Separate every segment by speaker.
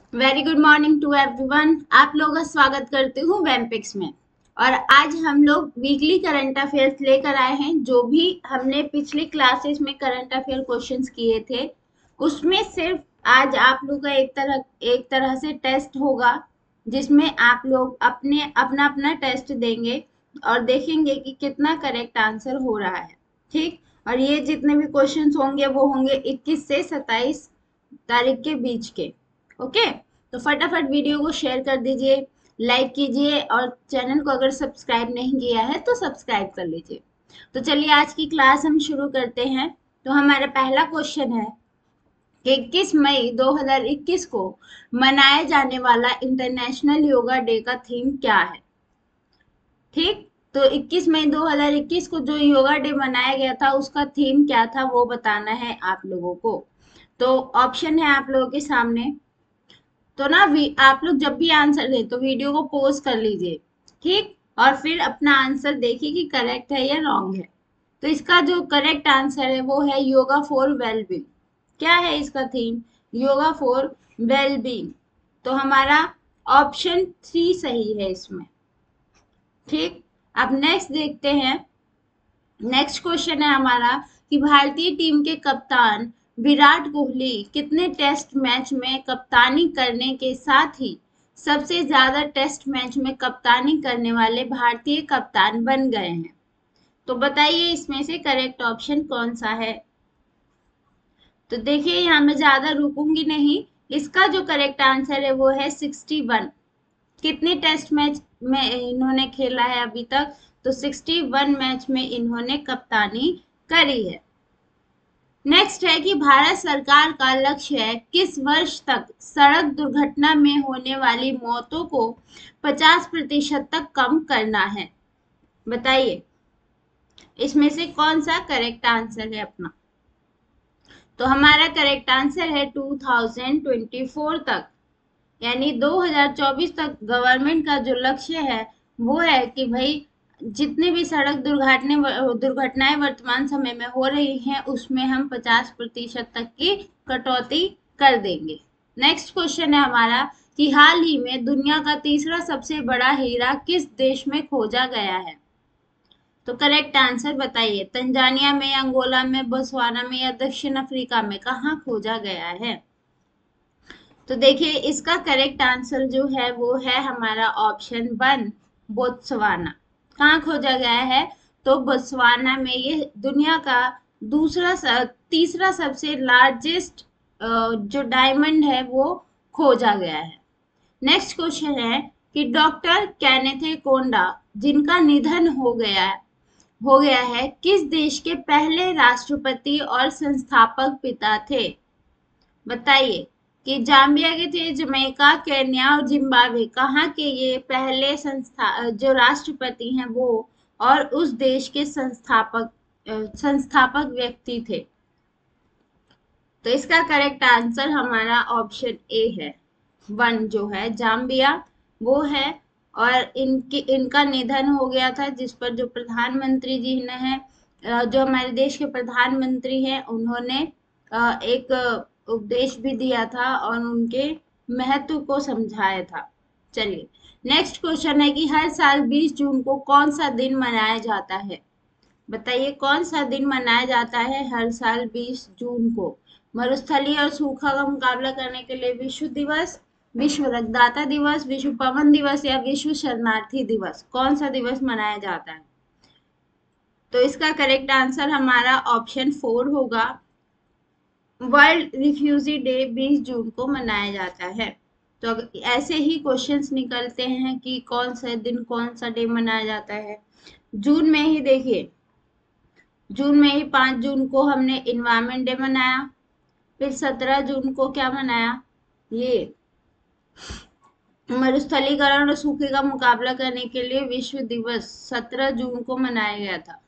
Speaker 1: Very good morning to everyone. आप लोगों का स्वागत करती हूँ वेमपिक्स में। और आज हम लोग वीकली करंट अफेयर्स लेकर आए हैं। जो भी हमने पिछली क्लासेस में करंट अफेयर क्वेश्चंस किए थे उसमें सिर्फ आज आप लोग का एक तरह से टेस्ट होगा, जिसमें आप लोग अपने अपना अपना टेस्ट देंगे और देखेंगे कि कितना करेक्ट आंसर हो रहा है। ठीक। और ये जितने भी क्वेश्चंस होंगे वो होंगे 21 से 27 तारीख के बीच के। ओके। तो फटाफट वीडियो को शेयर कर दीजिए, लाइक कीजिए और चैनल को अगर सब्सक्राइब नहीं किया है तो सब्सक्राइब कर लीजिए। तो चलिए आज की क्लास हम शुरू करते हैं। तो हमारा पहला क्वेश्चन है कि 21 मई 2021 को मनाए जाने वाला इंटरनेशनल योगा डे का थीम क्या है। ठीक। तो 21 मई 2021 को जो योगा डे मनाया गया था उसका थीम क्या था वो बताना है आप लोगों को। तो ऑप्शन है आप लोगों के सामने। तो ना आप लोग जब भी आंसर दे तो वीडियो को पॉज कर लीजिए। ठीक। और फिर अपना आंसर देखिए कि करेक्ट है या रॉन्ग है। तो इसका जो करेक्ट आंसर है वो है योगा फॉर वेलबींग। क्या है इसका थीम? Yoga for wellbeing. तो हमारा ऑप्शन 3 सही है इसमें। ठीक। अब नेक्स्ट देखते हैं। नेक्स्ट क्वेश्चन है हमारा कि भारतीय टीम के कप्तान विराट कोहली कितने टेस्ट मैच में कप्तानी करने के साथ ही सबसे ज्यादा टेस्ट मैच में कप्तानी करने वाले भारतीय कप्तान बन गए हैं। तो बताइए इसमें से करेक्ट ऑप्शन कौन सा है। तो देखिए यहाँ मैं ज्यादा रुकूंगी नहीं। इसका जो करेक्ट आंसर है वो है 61। कितने टेस्ट मैच में इन्होंने खेला है अभी तक? तो 61 मैच में इन्होंने कप्तानी करी है। नेक्स्ट है कि भारत सरकार का लक्ष्य है किस वर्ष तक सड़क दुर्घटना में होने वाली मौतों को 50% तक कम करना है। बताइए इसमें से कौन सा करेक्ट आंसर है अपना। तो हमारा करेक्ट आंसर है 2024 तक, यानी 2024 तक गवर्नमेंट का जो लक्ष्य है वो है कि भाई जितने भी सड़क दुर्घटनाएं वर्तमान समय में हो रही हैं उसमें हम 50% तक की कटौती कर देंगे। नेक्स्ट क्वेश्चन है हमारा कि हाल ही में दुनिया का तीसरा सबसे बड़ा हीरा किस देश में खोजा गया है। तो करेक्ट आंसर बताइए। तंजानिया में, अंगोला में, बोत्सवाना में या दक्षिण अफ्रीका में, कहाँ खोजा गया है। तो देखिए इसका करेक्ट आंसर जो है वो है हमारा ऑप्शन 1, बोत्सवाना। कहाँ खोजा गया है? तो बोत्सवाना में ये दुनिया का तीसरा सबसे लार्जेस्ट जो डायमंड है वो खोजा गया है। नेक्स्ट क्वेश्चन है कि डॉक्टर केनेथे कोंडा जिनका निधन हो गया है किस देश के पहले राष्ट्रपति और संस्थापक पिता थे। बताइए कि जाम्बिया के थे, जमैका, केन्या और जिम्बाब्वे, कहाँ के ये पहले जो राष्ट्रपति हैं वो और उस देश के संस्थापक व्यक्ति थे। तो इसका करेक्ट आंसर हमारा ऑप्शन ए है, 1 जो है जाम्बिया वो है। और इनका निधन हो गया था जिस पर जो प्रधानमंत्री जी ने है, जो हमारे देश के प्रधानमंत्री हैं उन्होंने एक उपदेश भी दिया था और उनके महत्व को समझाया था। चलिए नेक्स्ट क्वेश्चन है कि हर साल 20 जून को कौन सा दिन मनाया जाता है। बताइए कौन सा दिन मनाया जाता है हर साल 20 जून को। मरुस्थलीय और सूखा का मुकाबला करने के लिए विश्व दिवस, विश्व रक्तदाता दिवस, विश्व पवन दिवस या विश्व शरणार्थी दिवस, कौन सा दिवस मनाया जाता है। तो इसका करेक्ट आंसर हमारा ऑप्शन 4 होगा। वर्ल्ड रिफ्यूजी डे 20 जून को मनाया जाता है। तो ऐसे ही क्वेश्चंस निकलते हैं कि कौन सा दिन कौन सा डे मनाया जाता है। जून में ही देखिए, जून में ही 5 जून को हमने इन्वायरमेंट डे मनाया। फिर 17 जून को क्या मनाया, ये मरुस्थलीकरण और सूखे का मुकाबला करने के लिए विश्व दिवस 17 जून को मनाया गया था।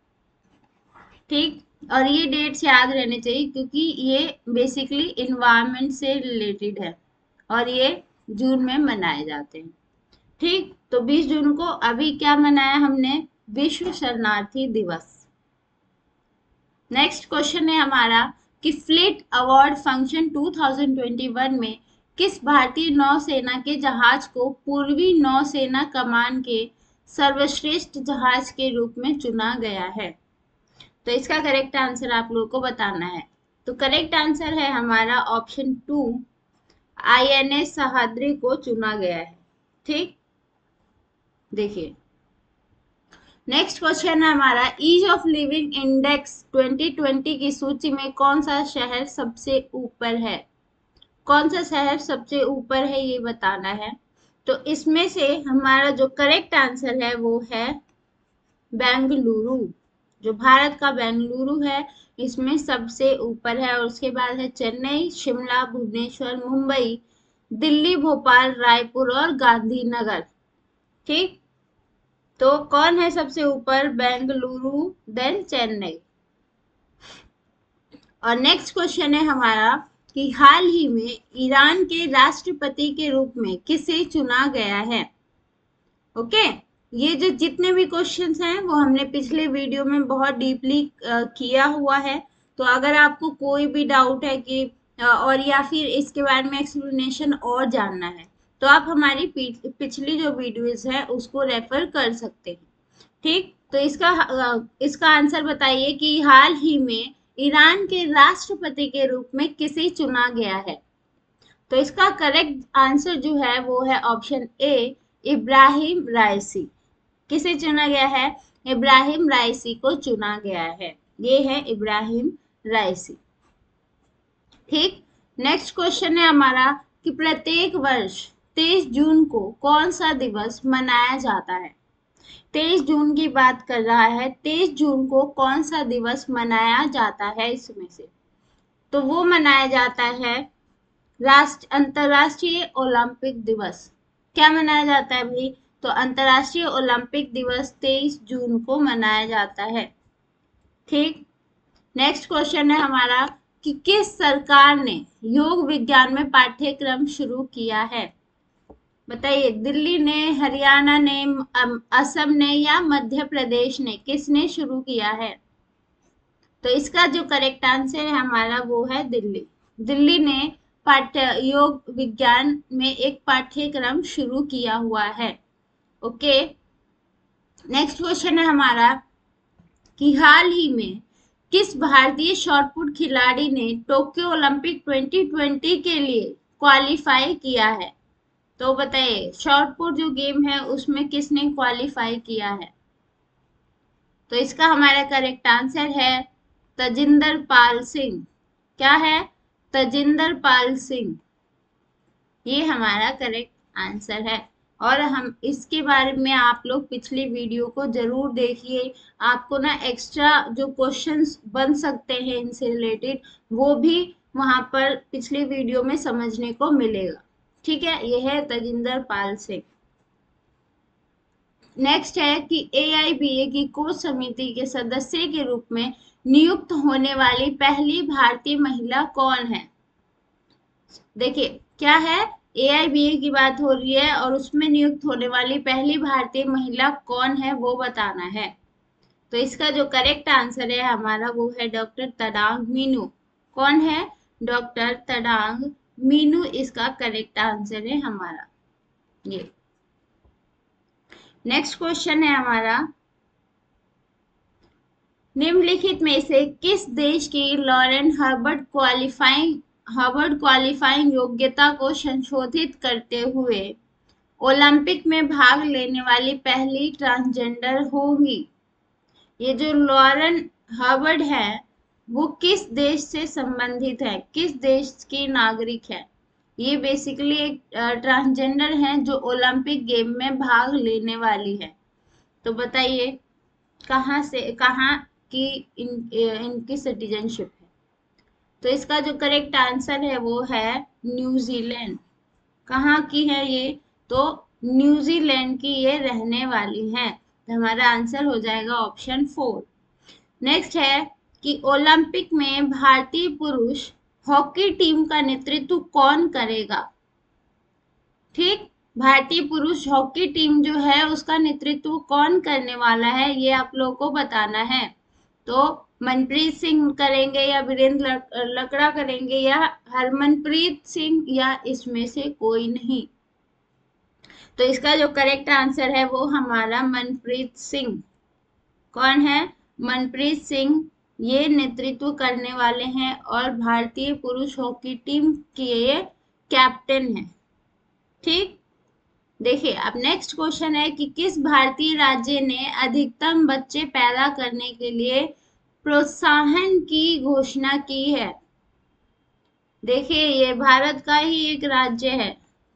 Speaker 1: ठीक। और ये डेट्स याद रहने चाहिए क्योंकि ये बेसिकली इन्वायरमेंट से रिलेटेड है और ये जून में मनाए जाते हैं। ठीक। तो 20 जून को अभी क्या मनाया हमने, विश्व शरणार्थी दिवस। नेक्स्ट क्वेश्चन है हमारा कि फ्लिट अवार्ड फंक्शन 2021 में किस भारतीय नौसेना के जहाज को पूर्वी नौसेना कमान के सर्वश्रेष्ठ जहाज के रूप में चुना गया है? तो इसका करेक्ट आंसर आप लोगों को बताना है। तो करेक्ट आंसर है हमारा ऑप्शन 2, INS सह्याद्री को चुना गया है। ठीक, देखिए नेक्स्ट क्वेश्चन है हमारा, ईज ऑफ लिविंग इंडेक्स 2020 की सूची में कौन सा शहर सबसे ऊपर है? कौन सा शहर सबसे ऊपर है ये बताना है। तो इसमें से हमारा जो करेक्ट आंसर है वो है बेंगलुरु। जो भारत का बेंगलुरु है इसमें सबसे ऊपर है, और उसके बाद है चेन्नई, शिमला, भुवनेश्वर, मुंबई, दिल्ली, भोपाल, रायपुर और गांधीनगर। ठीक, तो कौन है सबसे ऊपर? बेंगलुरु, देन चेन्नई। और नेक्स्ट क्वेश्चन है हमारा कि हाल ही में ईरान के राष्ट्रपति के रूप में किसे चुना गया है? ओके, ये जो जितने भी क्वेश्चंस हैं वो हमने पिछले वीडियो में बहुत डीपली किया हुआ है। तो अगर आपको कोई भी डाउट है कि और या फिर इसके बारे में एक्सप्लेनेशन और जानना है तो आप हमारी पिछली जो वीडियोस है उसको रेफर कर सकते हैं। ठीक, तो इसका आंसर बताइए कि हाल ही में ईरान के राष्ट्रपति के रूप में किसे चुना गया है? तो इसका करेक्ट आंसर जो है वो है ऑप्शन ए, इब्राहिम राइसी। किसे चुना गया है? इब्राहिम राइसी को चुना गया है। ये है इब्राहिम राइसी। ठीक, नेक्स्ट क्वेश्चन है हमारा कि प्रत्येक वर्ष 23 जून को कौन सा दिवस मनाया जाता है? 23 जून की बात कर रहा है, 23 जून को कौन सा दिवस मनाया जाता है इसमें से? तो वो मनाया जाता है अंतरराष्ट्रीय ओलंपिक दिवस। क्या मनाया जाता है भाई? तो अंतरराष्ट्रीय ओलंपिक दिवस 23 जून को मनाया जाता है। ठीक, नेक्स्ट क्वेश्चन है हमारा कि किस सरकार ने योग विज्ञान में पाठ्यक्रम शुरू किया है? बताइए, दिल्ली ने, हरियाणा ने, असम ने या मध्य प्रदेश ने? किसने शुरू किया है? तो इसका जो करेक्ट आंसर है हमारा वो है दिल्ली। दिल्ली ने योग विज्ञान में एक पाठ्यक्रम शुरू किया हुआ है। ओके, नेक्स्ट क्वेश्चन है हमारा कि हाल ही में किस भारतीय शॉटपुट खिलाड़ी ने टोक्यो ओलंपिक 2020 के लिए क्वालिफाई किया है? तो बताइए, शॉटपुट जो गेम है उसमें किसने क्वालिफाई किया है? तो इसका हमारा करेक्ट आंसर है तजिंदर पाल सिंह। क्या है? तजिंदर पाल सिंह। ये हमारा करेक्ट आंसर है। और हम इसके बारे में आप लोग पिछली वीडियो को जरूर देखिए। आपको ना एक्स्ट्रा जो क्वेश्चंस बन सकते हैं इनसे रिलेटेड वो भी वहां पर पिछली वीडियो में समझने को मिलेगा। ठीक है, ये है तजिंदर पाल सिंह। नेक्स्ट है कि AIBA की कोच समिति के सदस्य के रूप में नियुक्त होने वाली पहली भारतीय महिला कौन है? देखिए, क्या है, AIBA की बात हो रही है और उसमें नियुक्त होने वाली पहली भारतीय महिला कौन है वो बताना है। तो इसका जो करेक्ट आंसर है हमारा वो है डॉक्टर तडांग मीनू। कौन है? डॉक्टर तडांग मीनू इसका करेक्ट आंसर है हमारा। ये नेक्स्ट क्वेश्चन है हमारा, निम्नलिखित में से किस देश की लॉरेन हार्वर्ड क्वालिफाइंग योग्यता को संशोधित करते हुए ओलंपिक में भाग लेने वाली पहली ट्रांसजेंडर होंगी? ये जो लॉरेन हार्वर्ड है वो किस देश से संबंधित है, किस देश की नागरिक है? ये बेसिकली एक ट्रांसजेंडर है जो ओलंपिक गेम में भाग लेने वाली है। तो बताइए कहाँ की इनकी सिटीजनशिप है? तो इसका जो करेक्ट आंसर है वो है न्यूजीलैंड। कहाँ की है ये? तो न्यूजीलैंड की ये रहने वाली है। तो हमारा आंसर हो जाएगा ऑप्शन 4। नेक्स्ट है कि ओलंपिक में भारतीय पुरुष हॉकी टीम का नेतृत्व कौन करेगा? ठीक, भारतीय पुरुष हॉकी टीम जो है उसका नेतृत्व कौन करने वाला है ये आप लोगों को बताना है। तो मनप्रीत सिंह करेंगे या वीरेंद्र लकड़ा करेंगे या हरमनप्रीत सिंह या इसमें से कोई नहीं। तो इसका जो करेक्ट आंसर है वो हमारा मनप्रीत सिंह। कौन है? मनप्रीत सिंह। ये नेतृत्व करने वाले हैं और भारतीय पुरुष हॉकी टीम के ये कैप्टन हैं। ठीक, देखिए अब नेक्स्ट क्वेश्चन है कि किस भारतीय राज्य ने अधिकतम बच्चे पैदा करने के लिए प्रोत्साहन की घोषणा की है? देखिए ये भारत का ही एक राज्य है।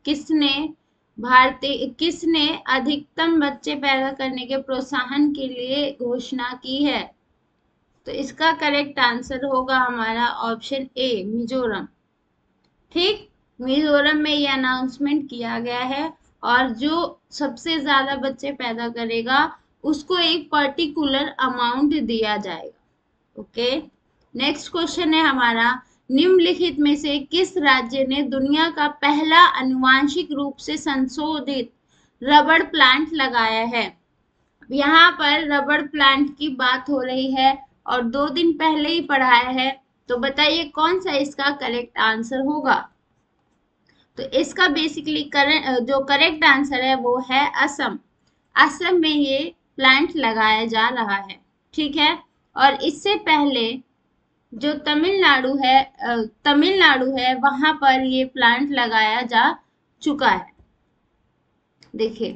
Speaker 1: किसने अधिकतम बच्चे पैदा करने के प्रोत्साहन के लिए घोषणा की है? तो इसका करेक्ट आंसर होगा हमारा ऑप्शन ए, मिजोरम। ठीक, मिजोरम में ये अनाउंसमेंट किया गया है और जो सबसे ज्यादा बच्चे पैदा करेगा उसको एक पर्टिकुलर अमाउंट दिया जाएगा। ओके, नेक्स्ट क्वेश्चन है हमारा, निम्नलिखित में से किस राज्य ने दुनिया का पहला आनुवांशिक रूप से संशोधित रबड़ प्लांट लगाया है? यहाँ पर रबड़ प्लांट की बात हो रही है और 2 दिन पहले ही पढ़ाया है, तो बताइए कौन सा इसका करेक्ट आंसर होगा? तो इसका बेसिकली जो करेक्ट आंसर है वो है असम। असम में ये प्लांट लगाया जा रहा है। ठीक है, और इससे पहले जो तमिलनाडु है वहां पर ये प्लांट लगाया जा चुका है। देखिए,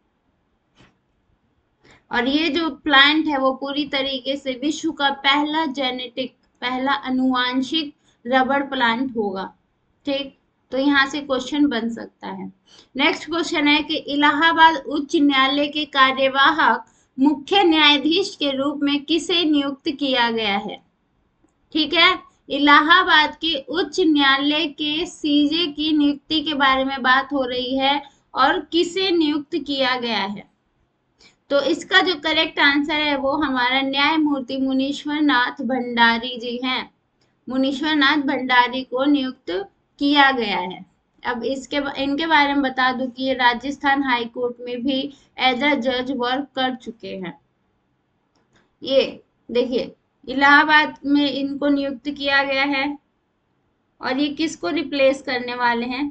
Speaker 1: और ये जो प्लांट है वो पूरी तरीके से विश्व का पहला आनुवांशिक रबड़ प्लांट होगा। ठीक, तो यहाँ से क्वेश्चन बन सकता है। नेक्स्ट क्वेश्चन है कि इलाहाबाद उच्च न्यायालय के कार्यवाहक मुख्य न्यायाधीश के रूप में किसे नियुक्त किया गया है? ठीक है, इलाहाबाद के उच्च न्यायालय के सीजे की नियुक्ति के बारे में बात हो रही है और किसे नियुक्त किया गया है? तो इसका जो करेक्ट आंसर है वो हमारा न्यायमूर्ति मुनीश्वर नाथ भंडारी जी हैं। मुनीश्वर नाथ भंडारी को नियुक्त किया गया है। अब इनके बारे में बता दूं कि ये राजस्थान हाई कोर्ट में भी एज अ जज वर्क कर चुके हैं। ये देखिए, इलाहाबाद में इनको नियुक्त किया गया है और ये किसको रिप्लेस करने वाले हैं?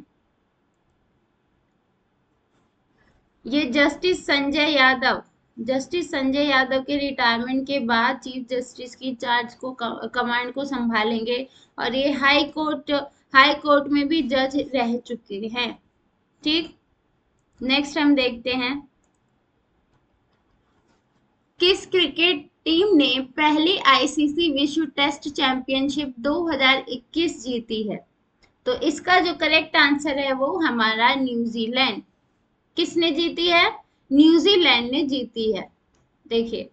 Speaker 1: ये जस्टिस संजय यादव के रिटायरमेंट के बाद चीफ जस्टिस की कमांड को संभालेंगे और ये हाई कोर्ट में भी जज रह चुके हैं। ठीक, नेक्स्ट हम देखते हैं, किस क्रिकेट टीम ने पहली आईसीसी विश्व टेस्ट चैंपियनशिप 2021 जीती है? तो इसका जो करेक्ट आंसर है वो हमारा न्यूजीलैंड। किसने जीती है? न्यूजीलैंड ने जीती है। देखिए,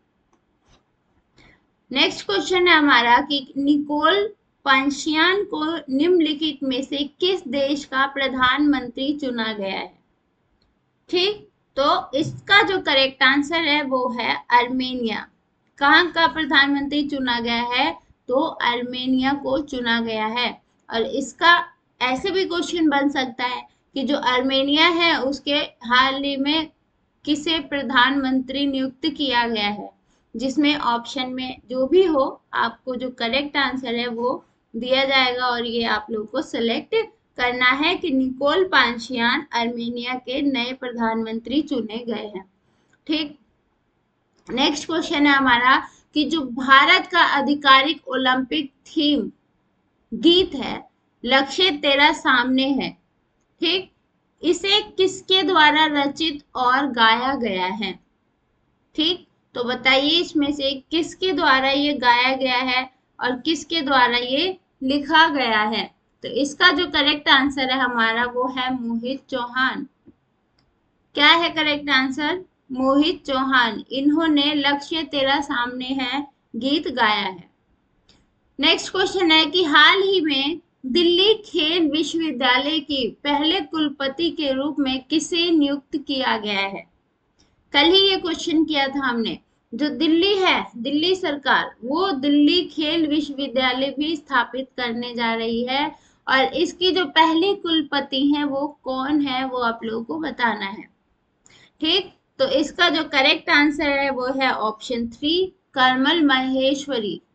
Speaker 1: नेक्स्ट क्वेश्चन है हमारा कि निकोल पाशियान को निम्नलिखित में से किस देश का प्रधानमंत्री चुना गया है? ठीक, तो इसका जो करेक्ट आंसर है वो है अर्मेनिया। कहाँ का प्रधानमंत्री चुना गया है? तो अर्मेनिया को चुना गया है। और इसका ऐसे भी क्वेश्चन बन सकता है कि जो अर्मेनिया है उसके हाल ही में किसे प्रधानमंत्री नियुक्त किया गया है, जिसमें ऑप्शन में जो भी हो आपको जो करेक्ट आंसर है वो दिया जाएगा और ये आप लोगों को सिलेक्ट करना है कि निकोल पाशियान अर्मेनिया के नए प्रधानमंत्री चुने गए हैं। ठीक, नेक्स्ट क्वेश्चन है हमारा कि जो भारत का आधिकारिक ओलंपिक थीम गीत है लक्ष्य तेरा सामने है, ठीक, इसे किसके द्वारा रचित और गाया गया है? ठीक, तो बताइए इसमें से किसके द्वारा ये गाया गया है और किसके द्वारा ये लिखा गया है? तो इसका जो करेक्ट आंसर है हमारा वो है मोहित चौहान। क्या है करेक्ट आंसर? मोहित चौहान। इन्होंने लक्ष्य तेरा सामने है गीत गाया है। नेक्स्ट क्वेश्चन है कि हाल ही में दिल्ली खेल विश्वविद्यालय के पहले कुलपति के रूप में किसे नियुक्त किया गया है? कल ही ये क्वेश्चन किया था हमने। जो दिल्ली है, दिल्ली सरकार, वो दिल्ली खेल विश्वविद्यालय भी स्थापित करने जा रही है और इसकी जो पहले कुलपति हैं वो कौन है वो आप लोगों को बताना है। ठीक, तो इसका जो करेक्ट आंसर है वो है ऑप्शन 3, कर्मल माहेश्वरी।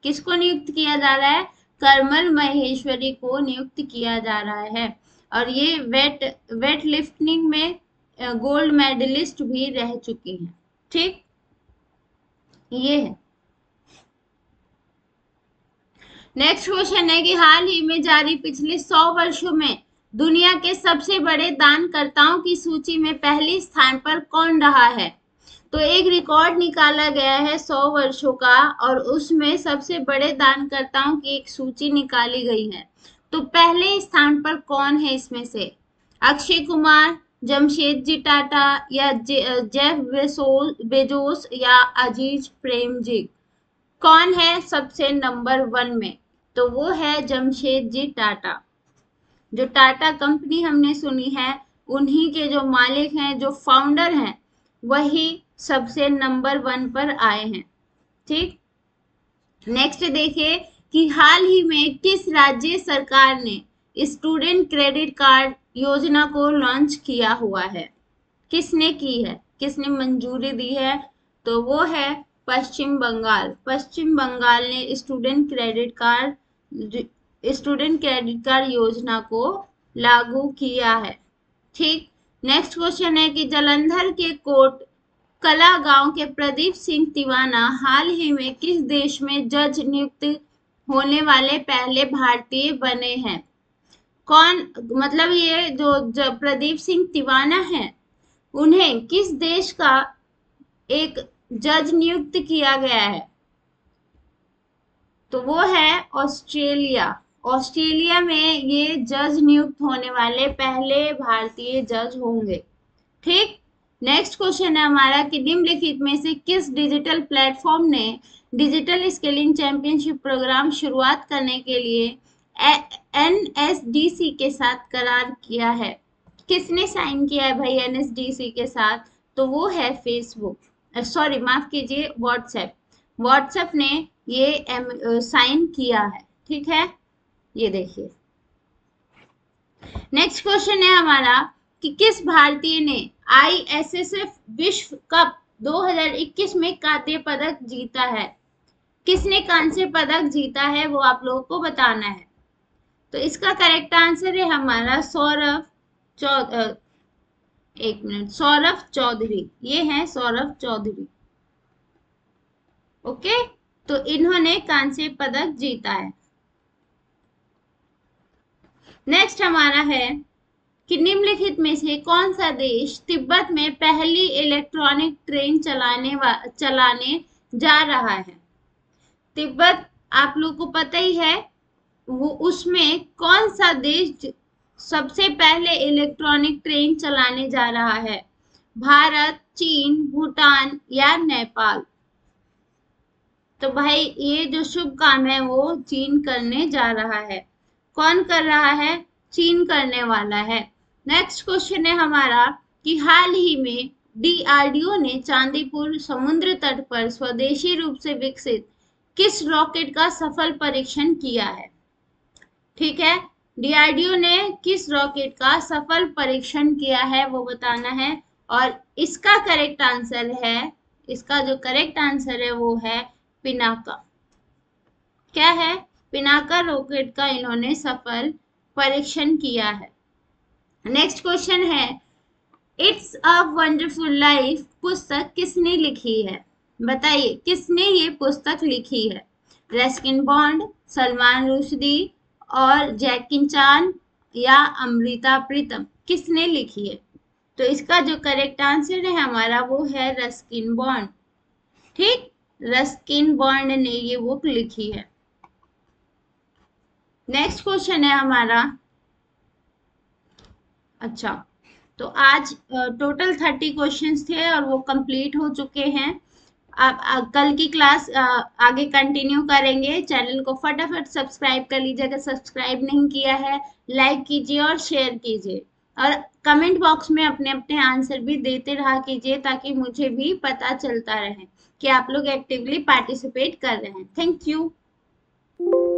Speaker 1: किसको नियुक्त किया जा रहा है? कर्मल महेश्वरी को नियुक्त किया जा रहा है। और ये वेट लिफ्टिंग में गोल्ड मेडलिस्ट भी रह चुकी हैं। ठीक, ये है। नेक्स्ट क्वेश्चन है कि हाल ही में जारी पिछले 100 वर्षों में दुनिया के सबसे बड़े दानकर्ताओं की सूची में पहले स्थान पर कौन रहा है? तो एक रिकॉर्ड निकाला गया है 100 वर्षों का, और उसमें सबसे बड़े दानकर्ताओं की एक सूची निकाली गई है। तो पहले स्थान पर कौन है इसमें से? अक्षय कुमार, जमशेदजी टाटा, या जेफ बेजोस, या अजीज प्रेमजी? कौन है सबसे नंबर 1 में? तो वो है जमशेदजी टाटा। जो टाटा कंपनी हमने सुनी है, उन्हीं के जो मालिक हैं, जो फाउंडर हैं, वही सबसे नंबर 1 पर आए हैं। ठीक, नेक्स्ट देखिए कि हाल ही में किस राज्य सरकार ने स्टूडेंट क्रेडिट कार्ड योजना को लॉन्च किया हुआ है? किसने की है, किसने मंजूरी दी है? तो वो है पश्चिम बंगाल। पश्चिम बंगाल ने स्टूडेंट क्रेडिट कार्ड योजना को लागू किया है। ठीक, नेक्स्ट क्वेश्चन है कि जालंधर के कोट कला गांव के प्रदीप सिंह तिवाना हाल ही में किस देश में जज नियुक्त होने वाले पहले भारतीय बने हैं? कौन, मतलब ये जो प्रदीप सिंह तिवाना है, उन्हें किस देश का एक जज नियुक्त किया गया है? तो वो है ऑस्ट्रेलिया। ऑस्ट्रेलिया में ये जज नियुक्त होने वाले पहले भारतीय जज होंगे। ठीक, नेक्स्ट क्वेश्चन है हमारा कि निम्नलिखित में से किस डिजिटल प्लेटफॉर्म ने डिजिटल स्किलिंग चैंपियनशिप प्रोग्राम शुरुआत करने के लिए NSDC के साथ करार किया है? किसने साइन किया है भाई NSDC के साथ? तो वो है फेसबुक, सॉरी माफ कीजिए, व्हाट्सएप ने ये साइन किया है। ठीक है, ये देखिए। नेक्स्ट क्वेश्चन है हमारा कि किस भारतीय ने ISSF विश्व कप 2021 में कांस्य पदक जीता है? किसने कांस्य पदक जीता है वो आप लोगों को बताना है। तो इसका करेक्ट आंसर है हमारा सौरभ चौधरी। ये है सौरभ चौधरी। ओके, तो इन्होंने कांस्य पदक जीता है। नेक्स्ट हमारा है कि निम्नलिखित में से कौन सा देश तिब्बत में पहली इलेक्ट्रॉनिक ट्रेन चलाने जा रहा है? तिब्बत आप लोग को पता ही है, वो उसमें कौन सा देश सबसे पहले इलेक्ट्रॉनिक ट्रेन चलाने जा रहा है? भारत, चीन, भूटान, या नेपाल? तो भाई ये जो शुभ काम है वो चीन करने जा रहा है। कौन कर रहा है? चीन करने वाला है। नेक्स्ट क्वेश्चन है हमारा कि हाल ही में DRDO ने चांदीपुर समुद्र तट पर स्वदेशी रूप से विकसित किस रॉकेट का सफल परीक्षण किया है? ठीक है, DRDO ने किस रॉकेट का सफल परीक्षण किया है वो बताना है। और इसका करेक्ट आंसर है, इसका जो करेक्ट आंसर है वो है पिनाका। क्या है? पिनाका रॉकेट का इन्होंने सफल परीक्षण किया है। नेक्स्ट क्वेश्चन है इट्स अ वंडरफुल लाइफ पुस्तक किसने लिखी है? बताइए किसने ये पुस्तक लिखी है? रस्किन बॉन्ड, सलमान रुश्दी, और जैकिन चान, या अमृता प्रीतम? किसने लिखी है? तो इसका जो करेक्ट आंसर है हमारा वो है रस्किन बॉन्ड। ठीक, रस्किन बॉन्ड ने ये बुक लिखी है। नेक्स्ट क्वेश्चन है हमारा, अच्छा तो आज टोटल 30 क्वेश्चंस थे और वो कंप्लीट हो चुके हैं। आप कल की क्लास आगे कंटिन्यू करेंगे। चैनल को फटाफट सब्सक्राइब कर लीजिए अगर सब्सक्राइब नहीं किया है, लाइक कीजिए और शेयर कीजिए, और कमेंट बॉक्स में अपने अपने आंसर भी देते रहा कीजिए ताकि मुझे भी पता चलता रहे कि आप लोग एक्टिवली पार्टिसिपेट कर रहे हैं। Thank you.